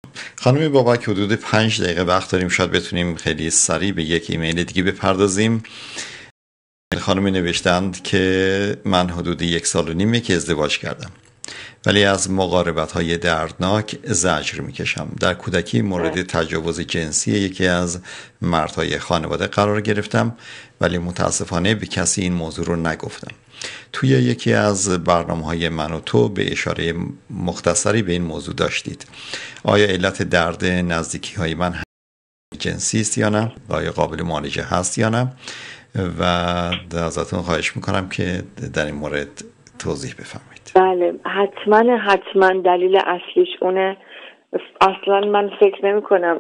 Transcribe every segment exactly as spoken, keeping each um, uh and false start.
خانم بابک، حدود پنج دقیقه وقت داریم، شاید بتونیم خیلی سریع به یک ایمیل دیگه بپردازیم. خانمی نوشتند که من حدود یک سال و نیمه که ازدواج کردم، ولی از مقاربت های دردناک زجر میکشم. در کودکی مورد تجاوز جنسی یکی از مردهای خانواده قرار گرفتم، ولی متاسفانه به کسی این موضوع رو نگفتم. توی یکی از برنامه های من و تو به اشاره مختصری به این موضوع داشتید. آیا علت درد نزدیکی های من جنسی است یا نه؟ آیا قابل معالجه هست یا نه؟ و ازتون خواهش میکنم که در این مورد توضیح بفرمایید. بله، حتما حتما دلیل اصلیش اونه. اصلا من فکر نمی کنم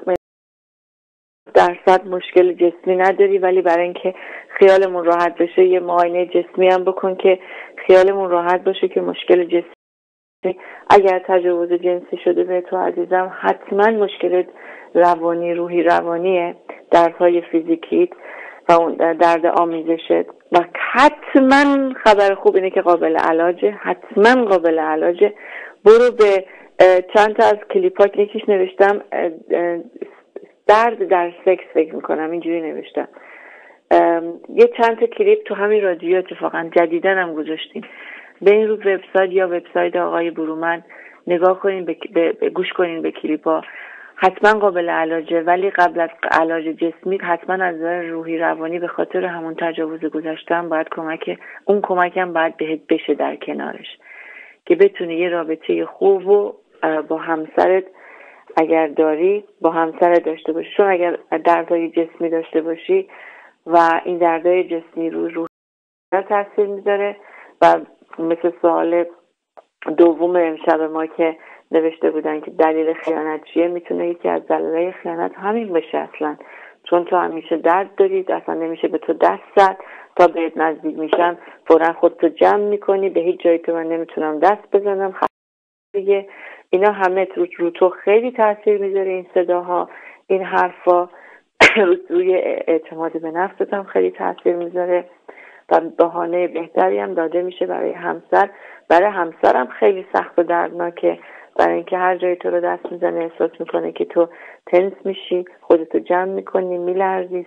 درصد مشکل جسمی نداری، ولی برای اینکه خیالمون راحت بشه یه معاینه جسمی هم بکن که خیالمون راحت باشه که مشکل جسمی، اگر تجاوز جنسی شده به تو عزیزم، حتما مشکل روانی، روحی روانیه، دردهای فیزیکیت و اون درد آمیزشت. و حتما خبر خوب اینه که قابل علاجه، حتما قابل علاجه. برو به چند تا از کلیپا که یکیش نوشتم درد در سکس، فکر میکنم اینجوری نوشتم، یه چند تا کلیپ تو همین رادیو اتفاقا جدیدن هم گذاشتیم. به این رو وبسایت یا وبسایت آقای برومند نگاه کنین، به, به گوش کنین به کلیپا. حتما قابل علاجه، ولی قبل از علاج جسمی حتما از نظر روحی روانی به خاطر همون تجاوز گذشتم باید کمک، اون کمکم باید بهت بشه در کنارش، که بتونی یه رابطه خوب و با همسرت اگر داری با همسرت داشته باشی. چون اگر دردهای جسمی داشته باشی و این دردهای جسمی رو روح تاثیر میذاره، و مثل سوال دوم امشب ما که نوشته بودن که دلیل خیانت چیه، میتونه یکی از دلایل خیانت همین بشه اصلا. چون تو همیشه درد دارید، اصلا نمیشه به تو دست زد، تا بهت نزدیک میشن فوراً خودتو جمع میکنی، به هیچ جایی تو من نمیتونم دست بزنم دیگه. اینا همه رو, رو تو خیلی تاثیر میذاره، این صداها، این حرفا روی اعتماد به نفست هم خیلی تاثیر میذاره و بهانه بهتری هم داده میشه برای همسر. برای همسرم خیلی سخت و دردناکه، برای اینکه هر جایی تو رو دست میزنه احساس میکنه که تو تنس میشی، خودتو جمع میکنی، میلرزی.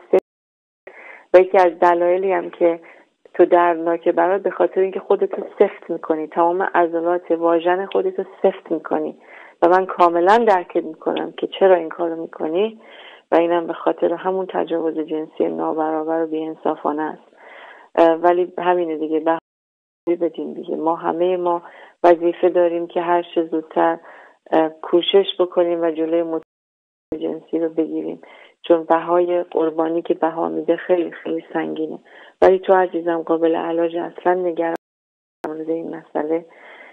و یکی از دلایلی هم که تو دردناکه برات به خاطر اینکه خودتو سفت میکنی، تمام عضلات واژن خودتو سفت میکنی و من کاملا درکت میکنم که چرا این کارو میکنی، و اینم به خاطر همون تجاوز جنسی نابرابر و بی‌انصافانه است. ولی همینه دیگه، بحثی بدیم دیگه. ما همه ما وظیفه داریم که هر چه زودتر کوشش بکنیم و جلوی متجاوز جنسی رو بگیریم، چون بهای قربانی که بها میده خیلی خیلی سنگینه. ولی تو عزیزم قابل علاج، اصلا نگران مورد این مسئله.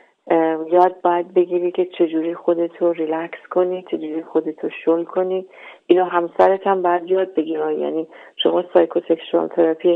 یاد باید بگیری که چجوری خودتو ریلکس کنی، چجوری خودتو شل کنی. اینو همسرت هم باید یاد بگیره. یعنی شما سایکوسکشوال تراپی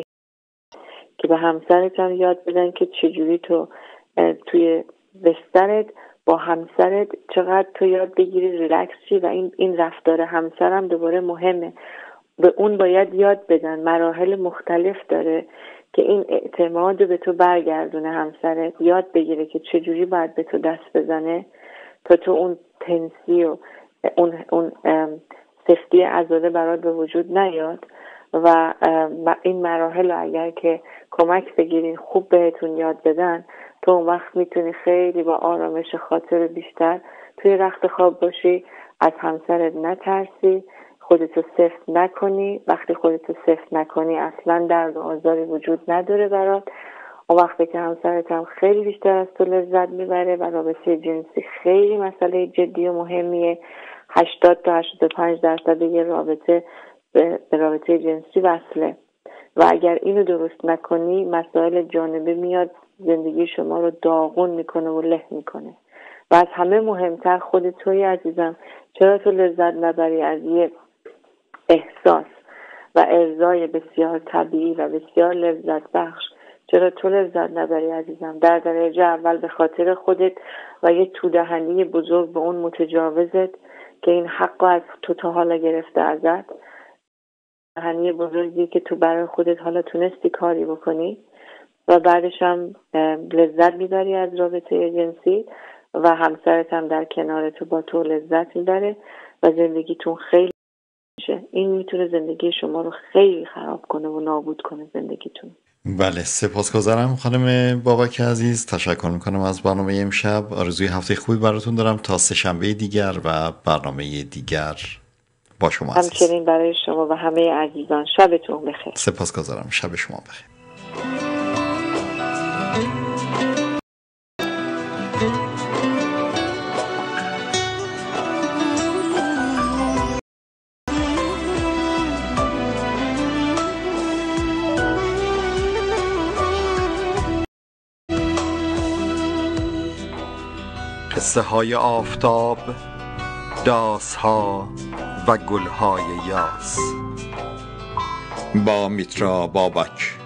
که به همسرت هم یاد بدن که چجوری تو توی بسترت با همسرت چقدر تو یاد بگیری ریلکس شی. و این این رفتار همسرم دوباره مهمه، به اون باید یاد بدن. مراحل مختلف داره که این اعتماد به تو برگردونه. همسرت یاد بگیره که چجوری باید به تو دست بزنه تا تو اون تنسی و اون اون سفتی عضله برات به وجود نیاد. و این مراحل اگر که کمک بگیرین، خوب بهتون یاد بدن، تو اون وقت میتونی خیلی با آرامش خاطر بیشتر توی رخت خواب باشی، از همسرت نترسی، خودتو سفت نکنی. وقتی خودتو سفت نکنی اصلا درد و آزاری وجود نداره برات. اون وقتی که همسرت هم خیلی بیشتر از تو لذت میبره و رابطه جنسی خیلی مسئله جدی و مهمیه. هشتاد تا هشتاد و پنج درصد یه رابطه به رابطه جنسی وصله و اگر اینو درست نکنی مسائل جانبی میاد، زندگی شما رو داغون میکنه و له میکنه. و از همه مهمتر خود توی عزیزم، چرا تو لذت نبری از یه احساس و ارضای بسیار طبیعی و بسیار لذت بخش؟ چرا تو لذت نبری عزیزم؟ در درجه اول به خاطر خودت و یه تودهنی بزرگ به اون متجاوزت که این حق از تو تا حالا گرفته ازت، تودهنی بزرگی که تو برای خودت حالا تونستی کاری بکنی و بعدش هم لذت میبری از رابطه جنسی و همسرت هم در کنار تو با تو لذت میبره و زندگیتون خیلی میشه. این میتونه زندگی شما رو خیلی خراب کنه و نابود کنه زندگیتون. بله، سپاسگزارم خانم بابک عزیز. تشکر میکنم از برنامه امشب. آرزوی هفته خوبی براتون دارم تا سه شنبه دیگر و برنامه دیگر با شما عزیز. همچنین برای شما و همه عزیزان. شبتون بخیر. سپاسگزارم. شب شما بخیر. قصه های آفتاب، داس ها و گل های یاس با میترا بابک.